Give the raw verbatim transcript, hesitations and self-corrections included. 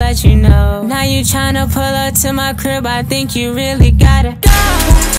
let you know. Now you tryna pull up to my crib, I think you really gotta go.